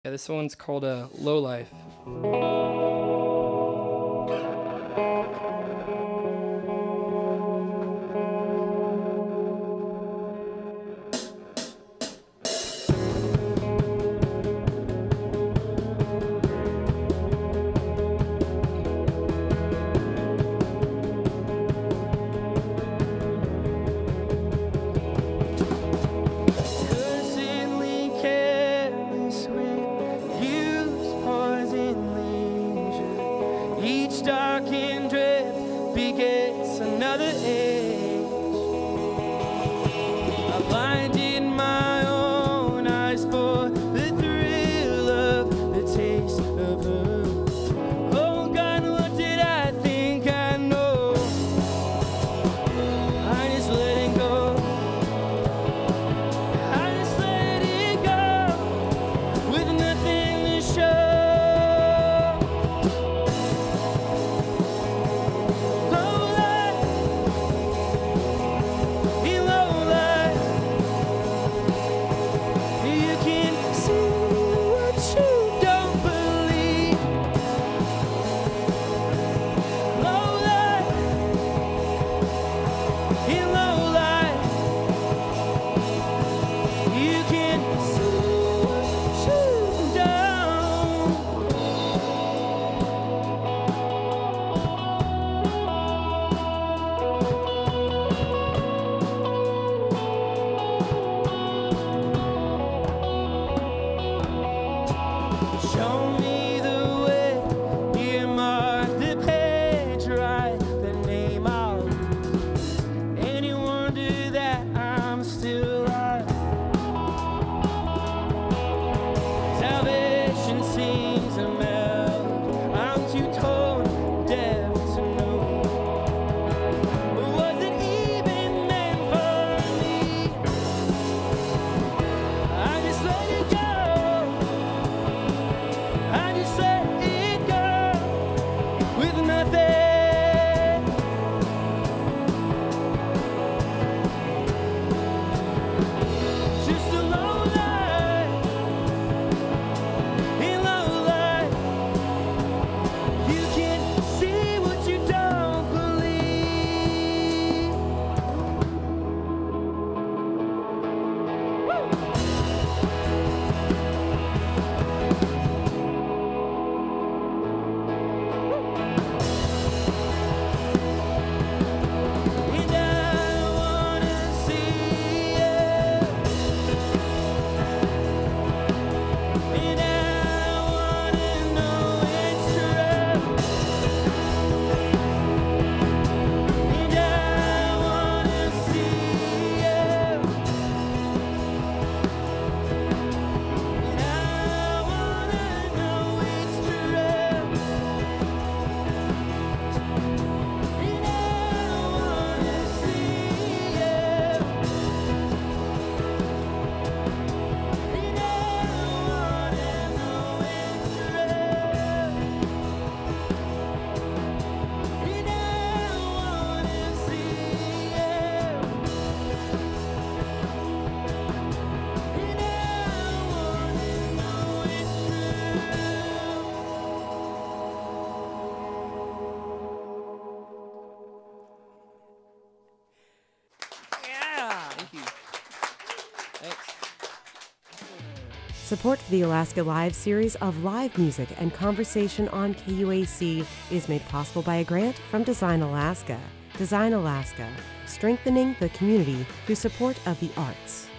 Yeah, this one's called Lowlife. Each darkened drip begets another age. I blinded my own eyes for the thrill of the taste of her. Oh God, what did I think I know? I just let it go. I just let it go with nothing to show. Show me the way, earmark the page, write the name out. Any wonder that I'm still alive? Salvation seems a melody I'm too tone deaf to know. But was it even meant for me? I just let it go. I just let it go with nothing. Just a low life, a low life. You can see what you don't believe. Woo! Support for the Alaska Live series of live music and conversation on KUAC is made possible by a grant from Design Alaska. Design Alaska, strengthening the community through support of the arts.